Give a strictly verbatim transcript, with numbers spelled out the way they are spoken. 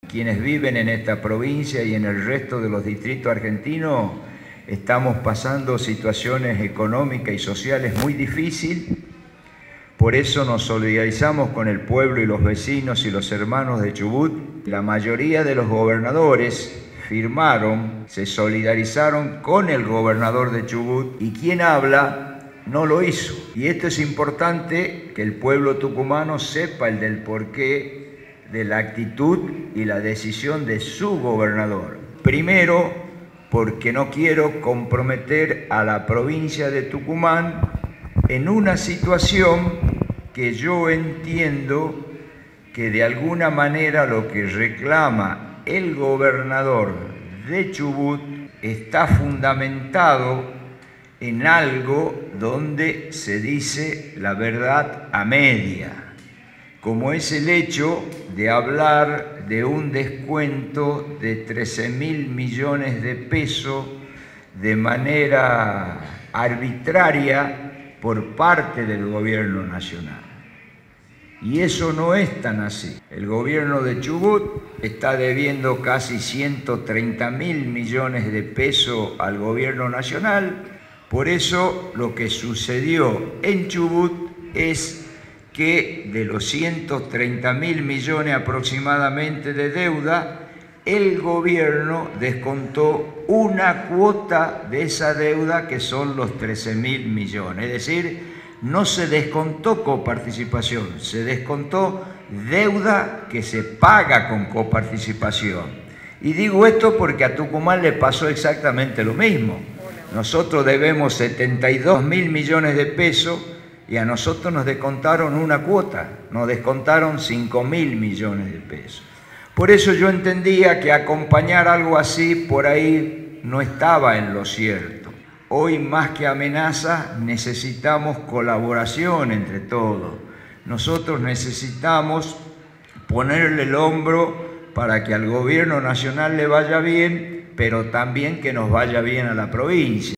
Quienes viven en esta provincia y en el resto de los distritos argentinos estamos pasando situaciones económicas y sociales muy difíciles. Por eso nos solidarizamos con el pueblo y los vecinos y los hermanos de Chubut. La mayoría de los gobernadores firmaron, se solidarizaron con el gobernador de Chubut, y quien habla no lo hizo. Y esto es importante que el pueblo tucumano sepa el del porqué de la actitud y la decisión de su gobernador. Primero, porque no quiero comprometer a la provincia de Tucumán en una situación que yo entiendo que de alguna manera lo que reclama el gobernador de Chubut está fundamentado en algo donde se dice la verdad a media, como es el hecho de hablar de un descuento de trece mil millones de pesos de manera arbitraria por parte del gobierno nacional. Y eso no es tan así. El gobierno de Chubut está debiendo casi ciento treinta mil millones de pesos al gobierno nacional. Por eso lo que sucedió en Chubut es que de los ciento treinta mil millones aproximadamente de deuda, el gobierno descontó una cuota de esa deuda que son los trece mil millones. Es decir, no se descontó coparticipación, se descontó deuda que se paga con coparticipación. Y digo esto porque a Tucumán le pasó exactamente lo mismo. Nosotros debemos setenta y dos mil millones de pesos y a nosotros nos descontaron una cuota, nos descontaron cinco mil millones de pesos. Por eso yo entendía que acompañar algo así por ahí no estaba en lo cierto. Hoy más que amenaza necesitamos colaboración entre todos. Nosotros necesitamos ponerle el hombro para que al gobierno nacional le vaya bien, pero también que nos vaya bien a la provincia.